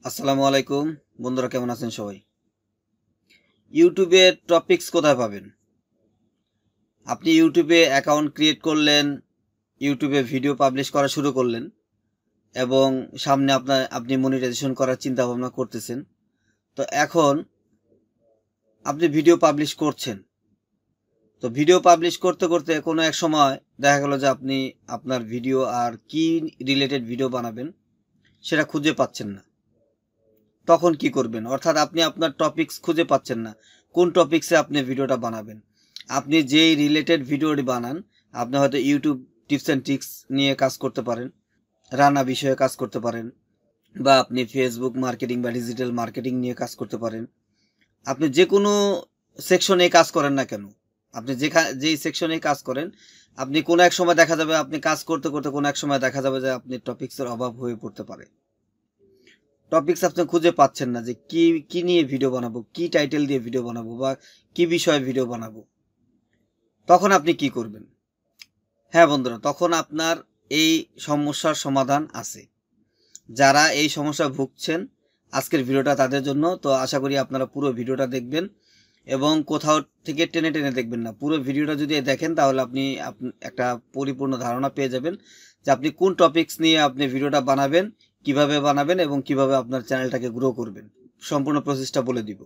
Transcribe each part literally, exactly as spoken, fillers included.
আসসালামু আলাইকুম বন্ধুরা, কেমন আছেন সবাই? ইউটিউবে টপিকস কোথায় পাবেন? আপনি ইউটিউবে অ্যাকাউন্ট ক্রিয়েট করলেন, ইউটিউবে ভিডিও পাবলিশ করা শুরু করলেন এবং সামনে আপনার আপনি মনিটাইজেশন করার চিন্তা ভাবনা করতেছেন। তো এখন আপনি ভিডিও পাবলিশ করছেন। তো ভিডিও পাবলিশ করতে করতে কোনো এক সময় দেখা গেল যে আপনি আপনার ভিডিও আর কি রিলেটেড ভিডিও বানাবেন সেটা খুঁজে পাচ্ছেন না। তখন কি করবেন? অর্থাৎ আপনি আপনার টপিকস খুঁজে পাচ্ছেন না, কোন টপিকসে আপনি ভিডিওটা বানাবেন। আপনি যেই রিলেটেড ভিডিওটি বানান, আপনি হয়তো ইউটিউব টিপস অ্যান্ড ট্রিক্স নিয়ে কাজ করতে পারেন, রান্না বিষয়ে কাজ করতে পারেন, বা আপনি ফেসবুক মার্কেটিং বা ডিজিটাল মার্কেটিং নিয়ে কাজ করতে পারেন। আপনি যে কোনো সেকশনে কাজ করেন না কেন, আপনি যেখানে যেই সেকশনে কাজ করেন, আপনি কোনো এক সময় দেখা যাবে আপনি কাজ করতে করতে কোনো এক সময় দেখা যাবে যে আপনি টপিকসের অভাব হয়ে পড়তে পারে। টপিকস আপনি খুঁজে পাচ্ছেন না যে কি কি নিয়ে ভিডিও বানাবো, কি টাইটেল দিয়ে ভিডিও বানাবো, বা কি বিষয়ে ভিডিও বানাবো। তখন আপনি কি করবেন? হ্যাঁ বন্ধুরা, তখন আপনার এই সমস্যার সমাধান আছে। যারা এই সমস্যা ভুগছেন, আজকের ভিডিওটা তাদের জন্য। তো আশা করি আপনারা পুরো ভিডিওটা দেখবেন এবং কোথাও থেকে টেনে টেনে দেখবেন না। পুরো ভিডিওটা যদি দেখেন তাহলে আপনি একটা পরিপূর্ণ ধারণা পেয়ে যাবেন যে আপনি কোন টপিকস নিয়ে আপনি ভিডিওটা বানাবেন, কিভাবে বানাবেন এবং কিভাবে আপনার চ্যানেলটাকে গ্রো করবেন। সম্পূর্ণ প্রসেসটা বলে দিব।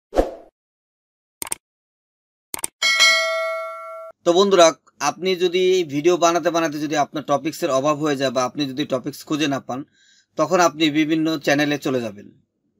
তো বন্ধুরা, আপনি যদি ভিডিও বানাতে বানাতে যদি আপনার টপিকসের অভাব হয়ে যায় বা আপনি যদি টপিকস খুঁজে না পান, তখন আপনি বিভিন্ন চ্যানেলে চলে যাবেন।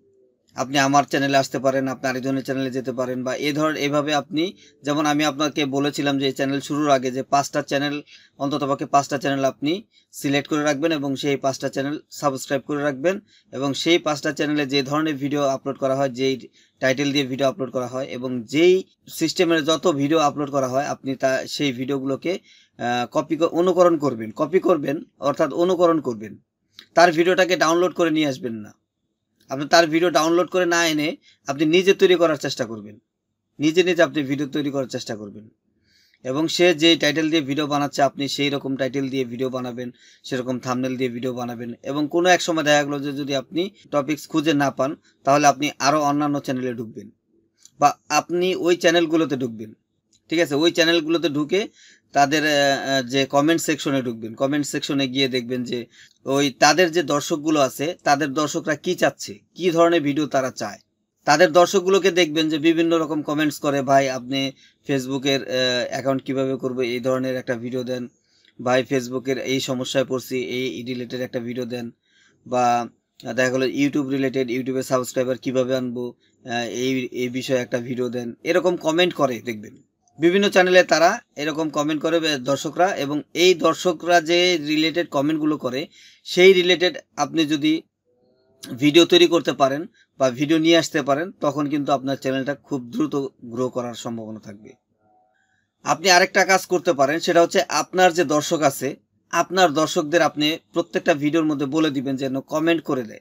আপনি আমার চ্যানেলে আসতে পারেন, আপনি আরেকজনের চ্যানেলে যেতে পারেন, বা এই ধর এভাবে আপনি, যেমন আমি আপনাকে বলেছিলাম যে এই চ্যানেল শুরুর আগে যে পাঁচটা চ্যানেল, অন্ততপক্ষে পাঁচটা চ্যানেল আপনি সিলেক্ট করে রাখবেন এবং সেই পাঁচটা চ্যানেল সাবস্ক্রাইব করে রাখবেন এবং সেই পাঁচটা চ্যানেলে যে ধরনের ভিডিও আপলোড করা হয়, যেই টাইটেল দিয়ে ভিডিও আপলোড করা হয় এবং যেই সিস্টেমের যত ভিডিও আপলোড করা হয়, আপনি তা সেই ভিডিওগুলোকে কপি অনুকরণ করবেন কপি করবেন অর্থাৎ অনুকরণ করবেন। তার ভিডিওটাকে ডাউনলোড করে নিয়ে আসবেন না। আপনি তার ভিডিও ডাউনলোড করে না এনে আপনি নিজে তৈরি করার চেষ্টা করবেন, নিজে নিজে আপনি ভিডিও তৈরি করার চেষ্টা করবেন এবং সে যে টাইটেল দিয়ে ভিডিও বানাচ্ছে আপনি সেই রকম টাইটেল দিয়ে ভিডিও বানাবেন, সেরকম থাম্বনেল দিয়ে ভিডিও বানাবেন। এবং কোনো এক সময় দেখা গেলো যে যদি আপনি টপিকস খুঁজে না পান, তাহলে আপনি আরও অন্যান্য চ্যানেলে ঢুকবেন বা আপনি ওই চ্যানেলগুলোতে ঢুকবেন। ঠিক আছে, ওই চ্যানেলগুলোতে ঢুকে তাদের যে কমেন্ট সেকশনে ঢুকবেন। কমেন্ট সেকশনে গিয়ে দেখবেন যে ওই তাদের যে দর্শকগুলো আছে, তাদের দর্শকরা কি চাচ্ছে, কি ধরনের ভিডিও তারা চায়। তাদের দর্শকগুলোকে দেখবেন যে বিভিন্ন রকম কমেন্টস করে, ভাই আপনি ফেসবুকের অ্যাকাউন্ট কিভাবে করবো এই ধরনের একটা ভিডিও দেন, ভাই ফেসবুকের এই সমস্যায় পড়ছি এই রিলেটেড একটা ভিডিও দেন, বা দেখা গেলো ইউটিউব রিলেটেড ইউটিউবে সাবস্ক্রাইবার কিভাবে আনবো এই এই বিষয়ে একটা ভিডিও দেন। এরকম কমেন্ট করে দেখবেন বিভিন্ন চ্যানেলে, তারা এরকম কমেন্ট করে দর্শকরা, এবং এই দর্শকরা যে রিলেটেড কমেন্টগুলো করে সেই রিলেটেড আপনি যদি ভিডিও তৈরি করতে পারেন বা ভিডিও নিয়ে আসতে পারেন, তখন কিন্তু আপনার চ্যানেলটা খুব দ্রুত গ্রো করার সম্ভাবনা থাকবে। আপনি আরেকটা কাজ করতে পারেন, সেটা হচ্ছে আপনার যে দর্শক আছে, আপনার দর্শকদের আপনি প্রত্যেকটা ভিডিওর মধ্যে বলে দিবেন যেন কমেন্ট করে দেয়,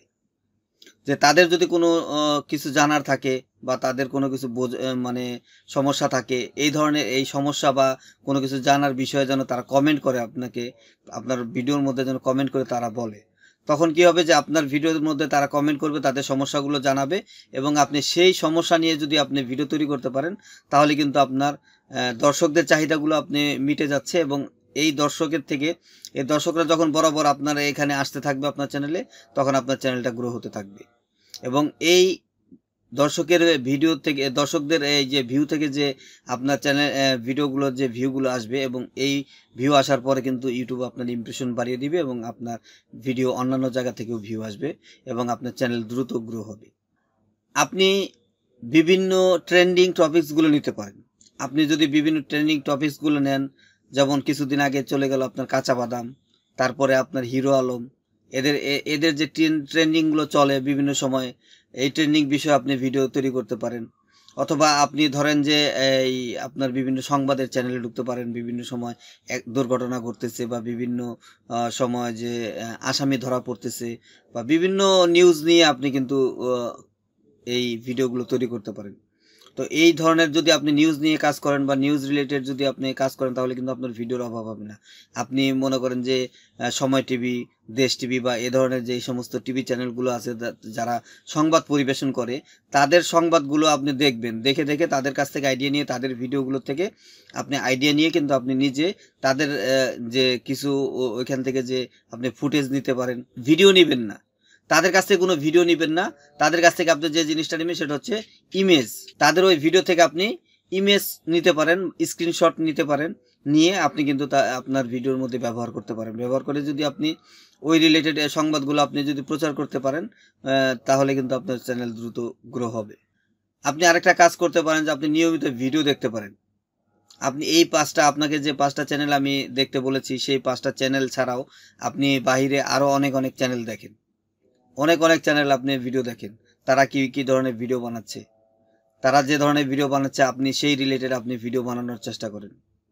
যে তাদের যদি কোনো কিছু জানার থাকে বা তাদের কোনো কিছু মানে সমস্যা থাকে, এই ধরনের এই সমস্যা বা কোনো কিছু জানার বিষয়ে যেন তারা কমেন্ট করে, আপনাকে আপনার ভিডিওর মধ্যে যেন কমেন্ট করে তারা বলে। তখন কি হবে যে আপনার ভিডিওর মধ্যে তারা কমেন্ট করবে, তাদের সমস্যাগুলো জানাবে এবং আপনি সেই সমস্যা নিয়ে যদি আপনি ভিডিও তৈরি করতে পারেন, তাহলে কিন্তু আপনার দর্শকদের চাহিদাগুলো আপনি মিটে যাচ্ছে এবং এই দর্শকের থেকে এই দর্শকরা যখন বরাবর আপনার এখানে আসতে থাকবে আপনার চ্যানেলে, তখন আপনার চ্যানেলটা গ্রো হতে থাকবে এবং এই দর্শকের ভিডিও থেকে, দর্শকদের এই যে ভিউ থেকে যে আপনার চ্যানেল ভিডিওগুলোর যে ভিউগুলো আসবে এবং এই ভিউ আসার পরে কিন্তু ইউটিউব আপনার ইমপ্রেশন বাড়িয়ে দিবে এবং আপনার ভিডিও অন্যান্য জায়গা থেকেও ভিউ আসবে এবং আপনার চ্যানেল দ্রুত গ্রো হবে। আপনি বিভিন্ন ট্রেন্ডিং টপিকসগুলো নিতে পারেন। আপনি যদি বিভিন্ন ট্রেন্ডিং টপিকসগুলো নেন, যেমন কিছুদিন আগে চলে গেল আপনার কাঁচা বাদাম, তারপরে আপনার হিরো আলম, এদের এদের যে ট্রেন্ডিংগুলো চলে বিভিন্ন সময়, এই ট্রেন্ডিং বিষয়ে আপনি ভিডিও তৈরি করতে পারেন। অথবা আপনি ধরেন যে এই আপনার বিভিন্ন সংবাদের চ্যানেলে ঢুকতে পারেন, বিভিন্ন সময় এক দুর্ঘটনা ঘটতেছে বা বিভিন্ন সময় যে আসামি ধরা পড়তেছে বা বিভিন্ন নিউজ নিয়ে আপনি কিন্তু এই ভিডিওগুলো তৈরি করতে পারেন। তো এই ধরনের যদি আপনি নিউজ নিয়ে কাজ করেন বা নিউজ রিলেটেড যদি আপনি কাজ করেন তাহলে কিন্তু আপনার ভিডিওর অভাব হবে না। আপনি মনে করেন যে সময় টিভি, দেশ টিভি বা এ ধরনের যে সমস্ত টিভি চ্যানেলগুলো আছে যারা সংবাদ পরিবেশন করে তাদের সংবাদগুলো আপনি দেখবেন, দেখে দেখে তাদের কাছ থেকে আইডিয়া নিয়ে তাদের ভিডিওগুলো থেকে আপনি আইডিয়া নিয়ে কিন্তু আপনি নিজে তাদের যে কিছু ওইখান থেকে যে আপনি ফুটেজ নিতে পারেন, ভিডিও নেবেন না, তাদের কাছ থেকে কোনো ভিডিও নেবেন না, তাদের কাছ থেকে আপনি যে জিনিসটা নেবেন সেটা হচ্ছে ইমেজ। তাদের ওই ভিডিও থেকে আপনি ইমেজ নিতে পারেন, স্ক্রিনশট নিতে পারেন, নিয়ে আপনি কিন্তু তা আপনার ভিডিওর মধ্যে ব্যবহার করতে পারেন। ব্যবহার করে যদি আপনি ওই রিলেটেড সংবাদগুলো আপনি যদি প্রচার করতে পারেন তাহলে কিন্তু আপনার চ্যানেল দ্রুত গ্রো হবে। আপনি আরেকটা কাজ করতে পারেন যে আপনি নিয়মিত ভিডিও দেখতে পারেন। আপনি এই পাঁচটা আপনাকে যে পাঁচটা চ্যানেল আমি দেখতে বলেছি সেই পাঁচটা চ্যানেল ছাড়াও আপনি বাহিরে আরও অনেক অনেক চ্যানেল দেখেন, অনেক অনেক চ্যানেল আপনি ভিডিও দেখেন, তারা কি কি ধরনের ভিডিও বানাচ্ছে, তারা যে ধরনের ভিডিও বানাচ্ছে আপনি সেই রিলেটেড আপনি ভিডিও বানানোর চেষ্টা করেন।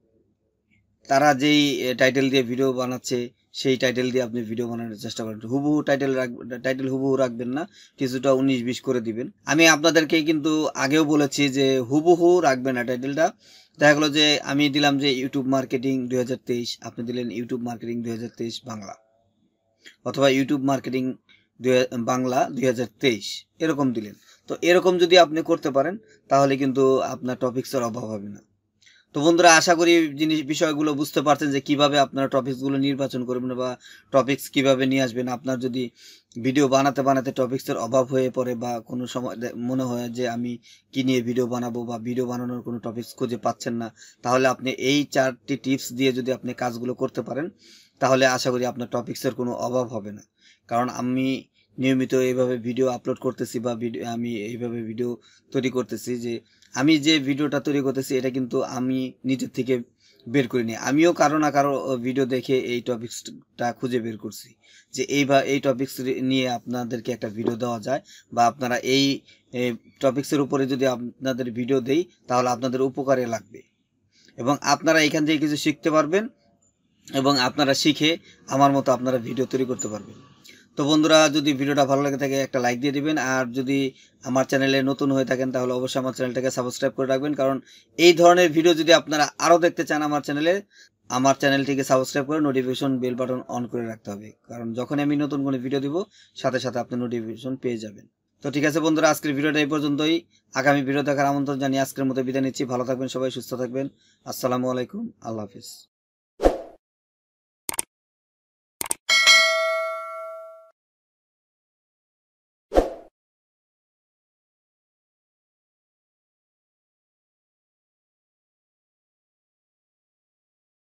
তারা যেই টাইটেল দিয়ে ভিডিও বানাচ্ছে সেই টাইটেল দিয়ে আপনি ভিডিও বানানোর চেষ্টা করেন। হুবহু টাইটেল রাখবেন, টাইটেল হুবহু রাখবেন না, কিছুটা উনিশ বিশ করে দিবেন। আমি আপনাদেরকে কিন্তু আগেও বলেছি যে হুবহু রাখবেন না টাইটেলটা। দেখা গেলো যে আমি দিলাম যে ইউটিউব মার্কেটিং দুই হাজার তেইশ, আপনি দিলেন ইউটিউব মার্কেটিং দুই হাজার তেইশ বাংলা, অথবা ইউটিউব মার্কেটিং বাংলা দুই হাজার তেইশ এরকম দিলেন। তো এরকম যদি আপনি করতে পারেন তাহলে কিন্তু আপনার টপিক্সের অভাব হবে না। তো বন্ধুরা, আশা করি জিনিস বিষয়গুলো বুঝতে পারছেন যে কিভাবে আপনারা টপিক্সগুলো নির্বাচন করবেন বা টপিক্স কিভাবে নিয়ে আসবেন। আপনার যদি ভিডিও বানাতে বানাতে টপিক্সের অভাব হয়ে পড়ে বা কোনো সময় মনে হয় যে আমি কি নিয়ে ভিডিও বানাবো বা ভিডিও বানানোর কোনো টপিক্স খুঁজে পাচ্ছেন না, তাহলে আপনি এই চারটি টিপস দিয়ে যদি আপনি কাজগুলো করতে পারেন তাহলে আশা করি আপনার টপিক্সের কোনো অভাব হবে না। কারণ আমি নিয়মিত এইভাবে ভিডিও আপলোড করতেছি বা ভিডিও আমি এইভাবে ভিডিও তৈরি করতেছি যে আমি যে ভিডিওটা তৈরি করতেছি এটা কিন্তু আমি নিজের থেকে বের করিনি, আমিও কারো না কারো ভিডিও দেখে এই টপিক্সটা খুঁজে বের করছি যে এই বা এই টপিক্স নিয়ে আপনাদেরকে একটা ভিডিও দেওয়া যায় বা আপনারা এই টপিক্সের উপরে যদি আপনাদের ভিডিও দেই তাহলে আপনাদের উপকারে লাগবে এবং আপনারা এখান থেকে কিছু শিখতে পারবেন এবং আপনারা শিখে আমার মতো আপনারা ভিডিও তৈরি করতে পারবেন। তো বন্ধুরা, যদি ভিডিওটা ভালো লাগে থাকে একটা লাইক দিয়ে দিবেন, আর যদি আমার চ্যানেলে নতুন হয়ে থাকেন তাহলে অবশ্যই আমার চ্যানেলটাকে সাবস্ক্রাইব করে রাখবেন। কারণ এই ধরনের ভিডিও যদি আপনারা আরও দেখতে চান আমার চ্যানেলে, আমার চ্যানেলটিকে সাবস্ক্রাইব করে নোটিফিকেশন বেল বাটন অন করে রাখতে হবে, কারণ যখন আমি নতুন কোনো ভিডিও দিব সাথে সাথে আপনি নোটিফিকেশন পেয়ে যাবেন। তো ঠিক আছে বন্ধুরা, আজকের ভিডিওটা এই পর্যন্তই। আগামী ভিডিও দেখার আমন্ত্রণ জানিয়ে আজকের মতো বিদায় নিচ্ছি। ভালো থাকবেন সবাই, সুস্থ থাকবেন। আসসালামু আলাইকুম, আল্লাহ হাফিজ।